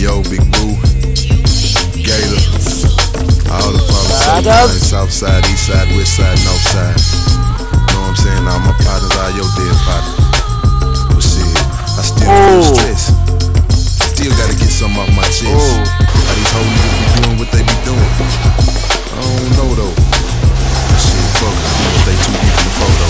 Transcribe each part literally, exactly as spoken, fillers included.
Yo, Big Boo, Gator, all the fathers, south side, east side, west side, north side. Know what I'm saying? All my partners, all your dead partners. But shit, I still feel stress. Still gotta get something off my chest. How these hoes niggas be doing what they be doing? I don't know though. Shit, fuck it, I know they too deep in the photo.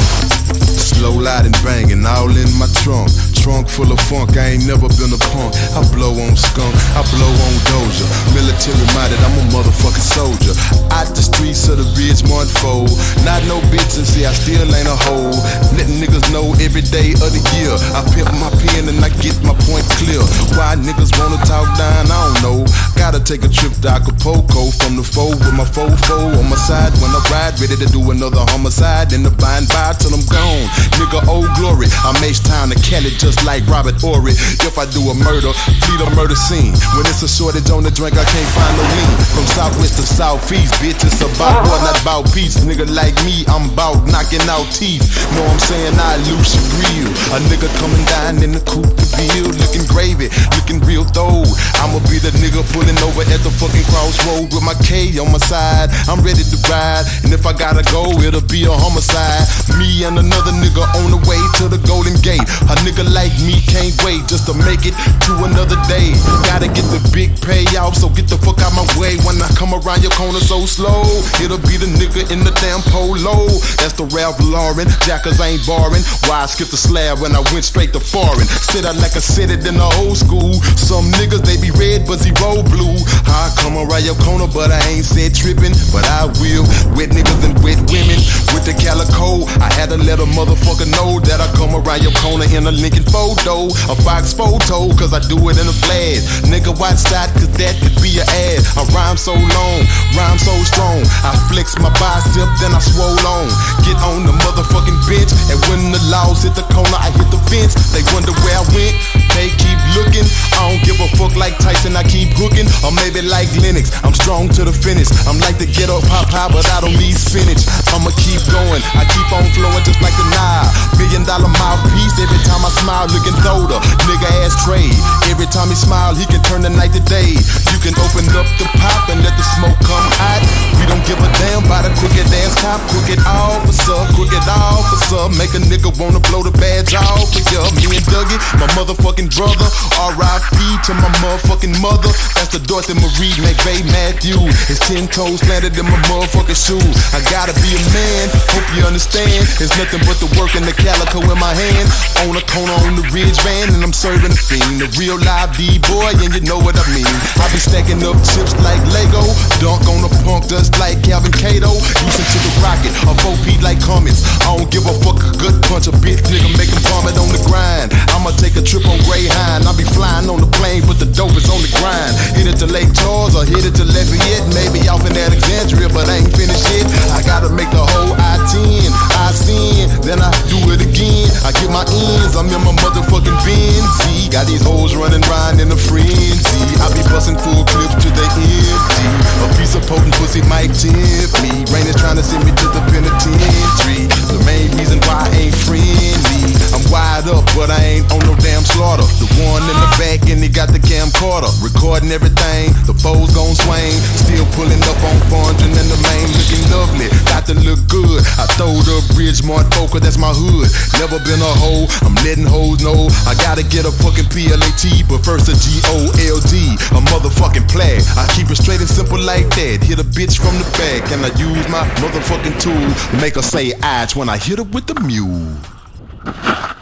Slow loud and banging, all in my trunk. Trunk full of funk, I ain't never been a punk. I blow on skunk, I blow on Doja. Military minded, I'm a motherfucking soldier. Out the streets of the Ridgemont fold. Not no bitches, see I still ain't a hoe. Letting niggas know every day of the year. I pimp my pen and I get my point clear. Why niggas wanna talk down, I don't know. Gotta take a trip to Acapulco from the foe with my fofo on my side when I ride, ready to do another homicide. In the bind by till I'm gone. Nigga, old glory. I'm H-Town to Cali just like Robert Horry. If I do a murder, fleet a murder scene. When it's a shortage on the drink, I can't find no lean. From southwest to southeast, bitch, it's about war, not about peace. Nigga like me, I'm about knocking out teeth. Know what I'm saying? I loose your grill. A nigga coming down in the coupe de ville, looking gravy, looking real though. I'ma be the nigga pulling over at the fucking crossroad with my K on my side. I'm ready to ride, and if I gotta go, it'll be a homicide. Me and another nigga on the way to the Golden Gate. A nigga like me can't wait just to make it to another day. Gotta get the big payoff, so get the fuck out my way. When I come around your corner so slow, it'll be the nigga in the damn polo. That's the Ralph Lauren, jackers ain't barring. Why I skipped the slab when I went straight to foreign. Sit out like I said it in the old school. Some niggas they be red but zero blue. I come around your corner but I ain't said tripping, but I will. Wet niggas and wet women with the calico. I had to let a motherfucker know that I come around your corner in a Lincoln photo, a Fox photo, cause I do it in a flash. Nigga, watch that, cause that could be your ad. I rhyme so long, rhyme so strong. I flex my bicep, then I swole on. Get on the motherfucking bench, and when the laws hit the corner, I hit the fence. They wonder where I went, they keep looking. I don't give a fuck like Tyson, I keep hooking. Or maybe like Lennox, I'm strong to the finish. I'm like the ghetto pop pie, but I don't need spinach. I'ma keep going, I keep on flowing just like the Nile. Million dollar mouthpiece, every time I smile, looking throater. Nigga ass trade, every time he smile, he can turn the night to day. You can open up the pop and let the smoke come hot. We don't give a damn about a crooked ass cop. Crooked officer, crooked officer. Make a nigga wanna blow the badge off of ya. Me and Dougie, my motherfucking brother. R I P to my motherfucking mother. That's the Dorothy Marie McVeigh Matthew. His ten toes planted in my motherfucking shoe. I gotta be a man, hope you understand. It's nothing but the work and the calico in my hand. On a corner on the ridge van, and I'm serving the fiend. The real live D-boy, and you know what I mean. I be stacking up chips like Lego. Dunk on the punk just like Calvin Cato. Using to the rocket, a four P like Cummins. I don't give a fuck, a good punch, a bitch nigga make him vomit on the grind. I'ma take a trip on Greyhound. I'll be flying on the plane, but the dope is on the grind. Hit it to Lake Charles or hit it to Lafayette. Maybe off in Alexandria, but I ain't finished yet. I gotta make the whole I ten. I sin, then I do it again. I get my ends, I'm in my motherfucking Benz. Got these hoes running round in a frenzy. I be busting full clips to the empty. A piece of potent pussy might tempt me. Rain is trying to send me to the penitentiary. The main reason why I ain't friendly. I'm wide up, but I ain't on no damn slaughter. The one in the back and he got the camcorder, recording everything. The foes gon' swing, still pulling up on Fondren and the main looking lovely. Got to look good. I throwed up Ridgemont Poker, that's my hood. Never been a hoe, I'm letting hoes know. I gotta get a fucking P L A T, but first a G O L D, a motherfucking flag. I keep it straight and simple like that. Hit a bitch from the back, and I use my motherfucking tool to make her say "Ach" when I hit her with the mule.